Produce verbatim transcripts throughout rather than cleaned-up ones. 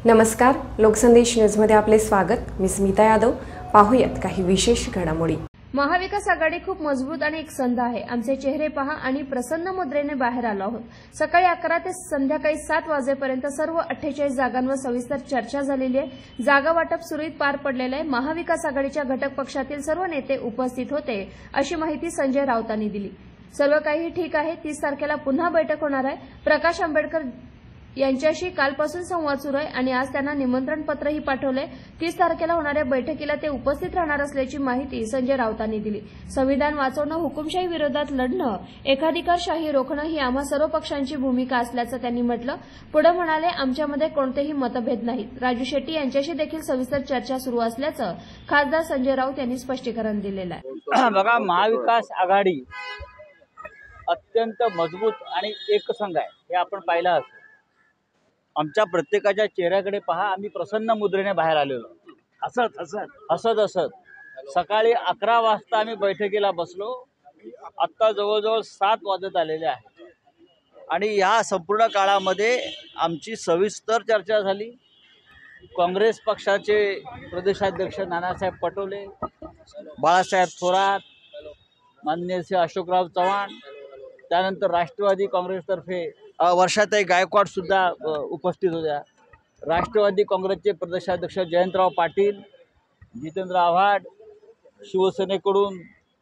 नमस्कार, लोकसंदेश न्यूजमध्ये आपले स्वागत। मी स्मिता यादव। पाहूयात काही विशेष घडामोडी। महाविकास आघाडी खूप मजबूत आणि एक संध आहे। आमचे चेहरे पहा आणि प्रसन्न मुद्रेने बाहेर आलो आहोत। सकाळी अकरा ते संध्याकाळी सात वाजेपर्यंत सर्व अठ्ठेचाळीस जागांवर सविस्तर चर्चा झालेली आहे। जागा वाटप सुरळीत पार पडलेले आहे। महाविकास आघाडीच्या घटक पक्षातील सर्व नेते उपस्थित होते, अशी माहिती संजय राऊतांनी दिली। सर्व काही ठीक आहे। तीस तारखेला पुन्हा बैठक होणार आहे। प्रकाश आंबेडकर यांच्याशी कालपासून संवाद सुरू आहे आणि आज त्यांना निमंत्रण पत्रही पाठवले। तीस तारखेला होणाऱ्या बैठकीला ते उपस्थित राहणार असल्याची माहिती संजय राऊतांनी दिली। संविधान वाचवणं, हुकुमशाही विरोधात लढणं, एकाधिकारशाही रोखणं ही आम्हा सर्व पक्षांची भूमिका असल्याचं त्यांनी म्हटलं। पुढे म्हणाले, आमच्यामध्ये कोणतेही मतभेद नाहीत। राजू शेट्टी यांच्याशी देखील सविस्तर चर्चा सुरू असल्याचं खासदार संजय राऊत यांनी स्पष्टीकरण दिलेलं आहे। बघा, महाविकास आघाडी अत्यंत मजबूत आणि एकसंघ आहे हे आपण पाहिलं असेल। आमच्या प्रत्येकाच्या चेहऱ्याकडे पहा, आम्ही प्रसन्न मुद्रेने बाहेर आलेलो। हसत हसत हसत हसत सकाळी अकरा वाजता आम्ही बैठकीला बसलो। आत्ता जवळजवळ सात वाजत आलेले आहेत आणि या संपूर्ण काळामध्ये आमची सविस्तर चर्चा झाली। काँग्रेस पक्षाचे प्रदेशाध्यक्ष नानासाहेब पटोले, बाळासाहेब थोरात, माननीय श्री अशोकराव चव्हाण, त्यानंतर राष्ट्रवादी काँग्रेसतर्फे वर्षाताई गायकवाड सुद्धा उपस्थित होत्या। राष्ट्रवादी काँग्रेसचे प्रदेशाध्यक्ष जयंतराव पाटील, जितेंद्र आव्हाड, शिवसेनेकडून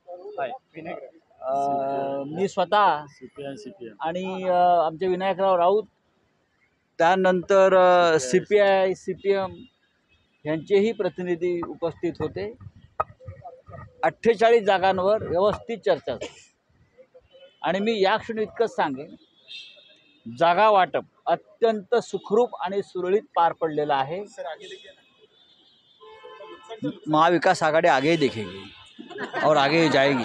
मी स्वतः आणि आमचे विनायकराव राऊत, त्यानंतर C P I C P M यांचेही प्रतिनिधी उपस्थित होते। अठ्ठेचाळीस जागांवर व्यवस्थित चर्चा झाली आणि मी या क्षणी इतकंच सांगेन, जागा वाटप अत्यंत सुखरूप आणि सुरळीत पार पडलेलं आहे। महाविकास आघाड़ी आगे दिखेगी और आगे जाएगी।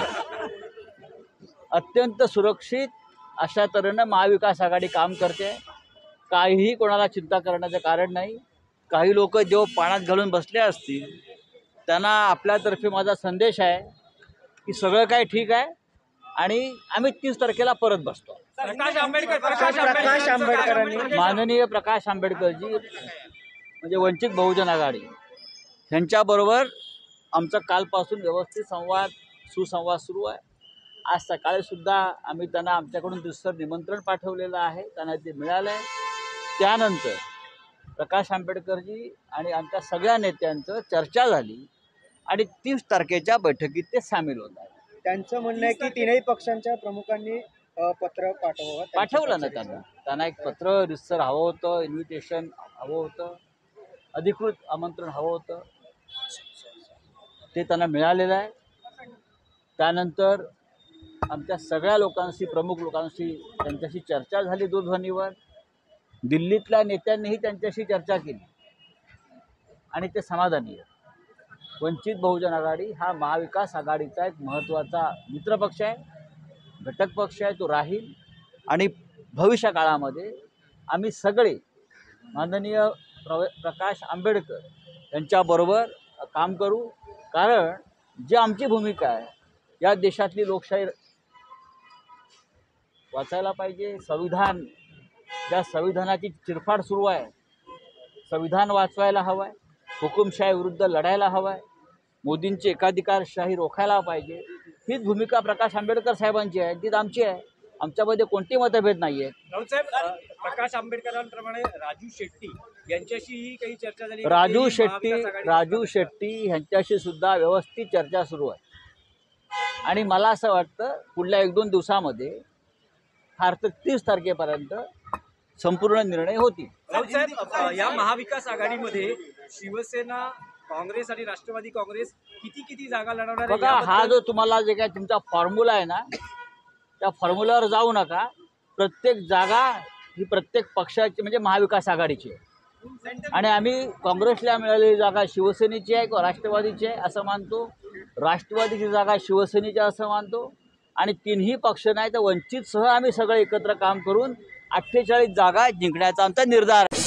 अत्यंत सुरक्षित अशा तऱ्हेने महाविकास आघाडी काम करते। काहीही कोणाला चिंता करण्याचं कारण नाही। काही लोक जो पाण्यात घालून बसले असतील त्यांना आपल्यातर्फे माझा संदेश आहे की सगळं काही ठीक आहे आणि आम्ही तीस तारखेला परत बसतो। प्रकाश आंबेडकर प्रकाश आंबेडकरांनी माननीय प्रकाश आंबेडकरजी म्हणजे वंचित बहुजन आघाडी यांच्याबरोबर आमचा कालपासून व्यवस्थित संवाद सुसंवाद सुरू आहे। आज सकाळी सुद्धा आम्ही त्यांना आमच्याकडून दुसरं निमंत्रण पाठवलेलं आहे, त्यांना ते मिळालं आहे। त्यानंतर प्रकाश आंबेडकरजी आणि आमच्या सगळ्या नेत्यांचं चर्चा झाली आणि तीस तारखेच्या बैठकीत ते सामील होत आहेत। त्यांचं म्हणणं आहे की तीनही पक्षांच्या प्रमुखांनी पत्र पाठवावं। पाठवलं ना त्यांना त्यांना एक पत्र रितसर हवं होतं, इन्व्हिटेशन हवं होतं, अधिकृत आमंत्रण हवं होतं, ते त्यांना मिळालेलं आहे। त्यानंतर आमच्या सगळ्या लोकांशी, प्रमुख लोकांशी त्यांच्याशी चर्चा झाली दूरध्वनीवर। दिल्लीतल्या नेत्यांनीही त्यांच्याशी चर्चा केली आणि ते समाधानी आहेत। वंचित बहुजन आघाडी हा महाविकास आघाडीचा एक महत्त्वाचा मित्रपक्ष आहे, घटक पक्ष आहे, तो राहील आणि भविष्य काळामध्ये आम्ही सगळे माननीय प्र प्रकाश आंबेडकर यांच्याबरोबर काम करू। कारण जी आमची भूमिका आहे, या देशातली लोकशाही वाचायला पाहिजे। संविधान, ज्या संविधानाची चिरफाड सुरू आहे, संविधान वाचवायला हवं आहे, हुकुमशाही विरुद्ध लढायला हवं आहे, मोदींची एकाधिकारशाही रोखायला पाहिजे। हीच भूमिका प्रकाश आंबेडकर साहेबांची आहे, तीच आमची आहे। आमच्यामध्ये कोणतेही मतभेद नाही आहेत। राऊतसाहेब, प्रकाश आंबेडकरांप्रमाणे राजू शेट्टी यांच्याशीही काही चर्चा झाली? राजू शेट्टी राजू शेट्टी यांच्याशी सुद्धा व्यवस्थित चर्चा सुरू आहे आणि मला असं वाटतं पुढल्या एक दोन दिवसामध्ये फार तर तीस तारखेपर्यंत संपूर्ण निर्णय होतील। राऊतसाहेब, या महाविकास आघाडीमध्ये शिवसेना, काँग्रेस आणि राष्ट्रवादी काँग्रेस किती किती जागा लढवणार? बघा, हा जो तुम्हाला जे काय तुमचा फॉर्म्युला आहे ना, त्या फॉर्म्युल्यावर जाऊ नका। प्रत्येक जागा ही प्रत्येक पक्षाची म्हणजे महाविकास आघाडीची आहे आणि आम्ही काँग्रेसला मिळालेली जागा शिवसेनेची आहे किंवा राष्ट्रवादीची आहे असं मानतो, राष्ट्रवादीची जागा शिवसेनेची असं मानतो आणि तीनही पक्ष नाही तर वंचितसह आम्ही सगळे एकत्र काम करून अठ्ठेचाळीस जागा जिंकण्याचा आमचा निर्धार आहे।